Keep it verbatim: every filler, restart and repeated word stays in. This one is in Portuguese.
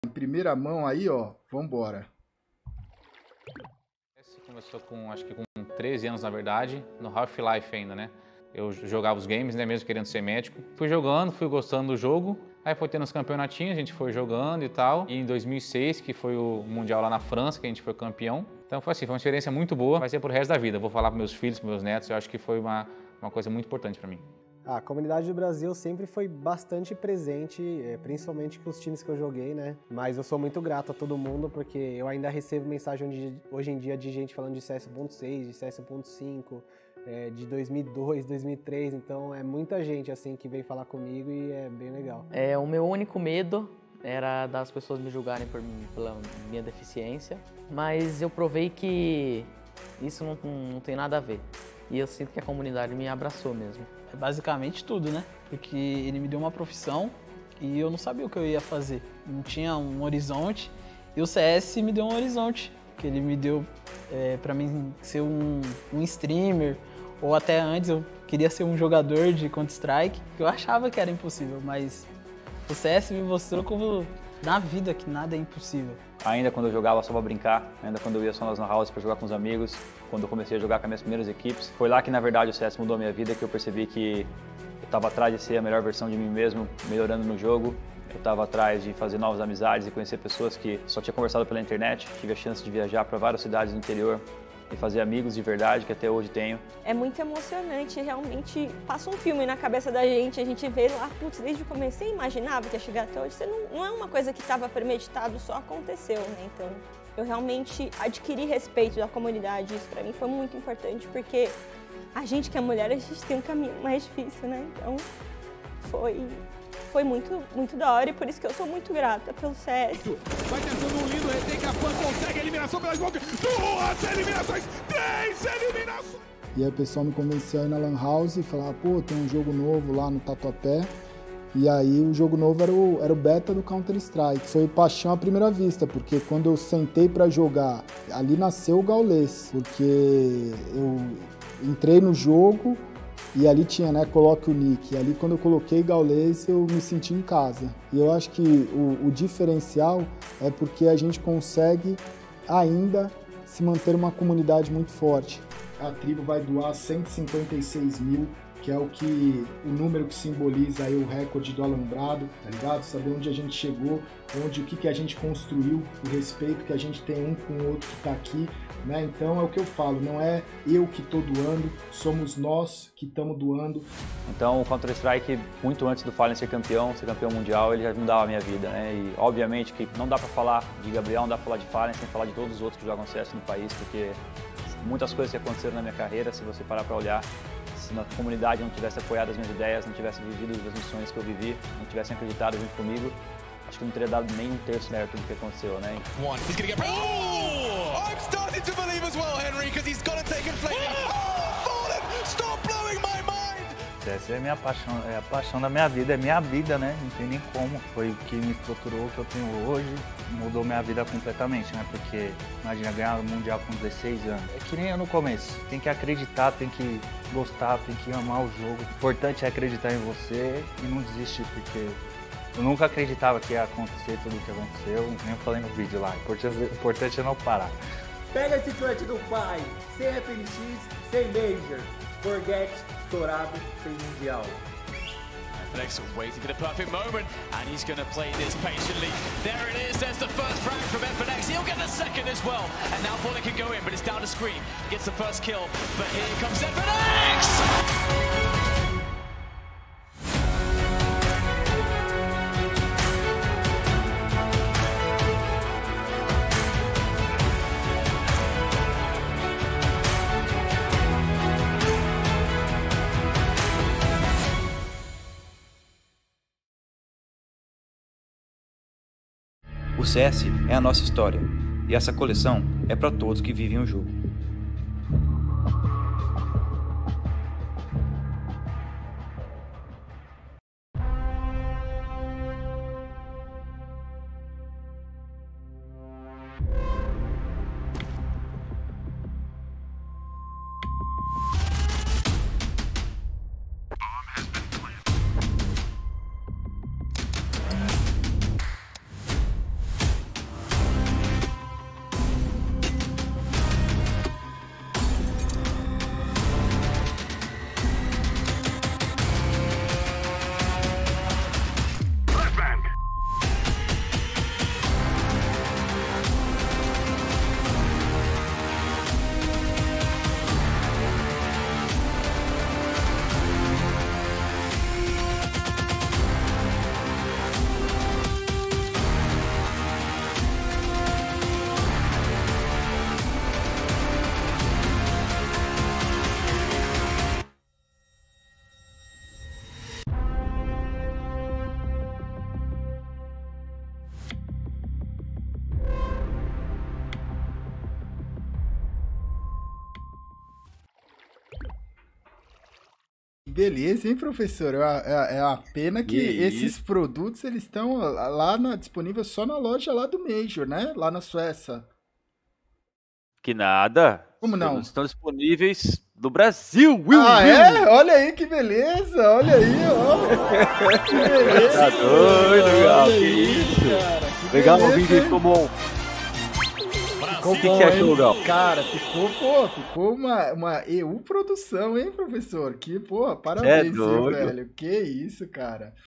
Em primeira mão aí, ó, vambora. Começou com, acho que com treze anos, na verdade, no Half-Life ainda, né? Eu jogava os games, né, mesmo querendo ser médico. Fui jogando, fui gostando do jogo. Aí foi tendo os campeonatinhos, a gente foi jogando e tal. E em dois mil e seis, que foi o Mundial lá na França, que a gente foi campeão. Então foi assim, foi uma experiência muito boa. Vai ser pro resto da vida. Eu vou falar para meus filhos, para meus netos. Eu acho que foi uma, uma coisa muito importante para mim. A comunidade do Brasil sempre foi bastante presente, principalmente com os times que eu joguei, né? Mas eu sou muito grato a todo mundo, porque eu ainda recebo mensagem de, hoje em dia de gente falando de C S um ponto seis, de C S um ponto cinco, é, de dois mil e dois, dois mil e três, então é muita gente assim que vem falar comigo e é bem legal. É, o meu único medo era das pessoas me julgarem por, pela minha deficiência, mas eu provei que isso não, não tem nada a ver. E eu sinto que a comunidade me abraçou mesmo. É basicamente tudo, né? Porque ele me deu uma profissão e eu não sabia o que eu ia fazer. Não tinha um horizonte. E o C S me deu um horizonte, que ele me deu é, pra mim ser um, um streamer, ou até antes eu queria ser um jogador de Counter-Strike. Eu achava que era impossível, mas o C S me mostrou como na vida que nada é impossível. Ainda quando eu jogava só pra brincar, ainda quando eu ia só nas lan houses pra jogar com os amigos, quando eu comecei a jogar com as minhas primeiras equipes, foi lá que na verdade o C S mudou a minha vida, que eu percebi que eu estava atrás de ser a melhor versão de mim mesmo, melhorando no jogo. Eu estava atrás de fazer novas amizades e conhecer pessoas que só tinha conversado pela internet. Tive a chance de viajar para várias cidades do interior e fazer amigos de verdade, que até hoje tenho. É muito emocionante, realmente passa um filme na cabeça da gente, a gente vê lá, putz, desde o começo você imaginava que ia chegar até hoje, você não, não é uma coisa que estava premeditado, só aconteceu, né? Então, eu realmente adquiri respeito da comunidade, isso para mim foi muito importante, porque a gente que é mulher, a gente tem um caminho mais difícil, né? Então, foi... Foi muito, muito da hora e por isso que eu sou muito grata pelo C S. Vai tentando um lindo retake, a Pan consegue a eliminação pela Smoke. Duas eliminações, três eliminações. E aí o pessoal me convenceu a ir na Lan House e falar, pô, tem um jogo novo lá no Tatuapé. E aí o jogo novo era o, era o beta do Counter-Strike. Foi paixão à primeira vista, porque quando eu sentei pra jogar, ali nasceu o Gaules. Porque eu entrei no jogo... E ali tinha, né, coloque o nick. E ali quando eu coloquei Gaules, eu me senti em casa. E eu acho que o, o diferencial é porque a gente consegue ainda se manter uma comunidade muito forte. A tribo vai doar cento e cinquenta e seis mil, que é o que o número que simboliza aí o recorde do Alambrado, tá ligado? Saber onde a gente chegou, onde o que, que a gente construiu, o respeito que a gente tem um com o outro que tá aqui. Né? Então é o que eu falo, não é eu que estou doando, somos nós que estamos doando. Então o Counter-Strike, muito antes do Fallen ser campeão, ser campeão mundial, ele já mudava a minha vida, né? E obviamente que não dá para falar de Gabriel, não dá para falar de Fallen sem falar de todos os outros que jogam C S no país, porque muitas coisas que aconteceram na minha carreira, se você parar para olhar, se na comunidade não tivesse apoiado as minhas ideias, não tivesse vivido as missões que eu vivi, não tivessem acreditado junto comigo, acho que não teria dado nem um terço mérito do que aconteceu, né? One, he's gonna get... Oh! I'm starting to believe as well, Henry, because he's gonna take and flame. Oh! Fallen! Stop blowing my mind! C S é minha paixão, é a paixão da minha vida, é minha vida, né? Não tem nem como. Foi o que me estruturou o que eu tenho hoje, mudou minha vida completamente, né? Porque, imagina, ganhar o Mundial com dezesseis anos. É que nem eu no começo. Tem que acreditar, tem que gostar, tem que amar o jogo. O importante é acreditar em você e não desistir, porque eu nunca acreditava que ia acontecer tudo o que aconteceu, nem eu falei no vídeo lá. O importante é não parar. Pega esse clutch do pai, sem F N X, sem Major. Forget, estourado, sem Mundial. Flex waiting for the perfect moment, and he's going to play this patiently. There it is, there's the first frag from F N X. He'll get the second as well, and now Fallen can go in, but it's down to Scream. Gets the first kill, but here comes F N X! O C S é a nossa história, e essa coleção é para todos que vivem o jogo. Beleza, hein, professor? É, é uma pena que E esses produtos eles estão lá na, disponíveis só na loja lá do Major, né? Lá na Suécia. Que nada. Como não? Eles estão disponíveis no Brasil, Will. Ah, Will. é? Olha aí que beleza! Olha aí, ó! Que beleza! Tá doido, legal. Olha Que aí, isso? cara, que Legal, beleza, o vídeo hein? ficou bom. Ficou O que bom, que achou, hein? Gal? Cara, ficou, pô, ficou uma, uma E U produção, hein, professor? Que, pô, parabéns, viu, doido. velho? Que isso, cara.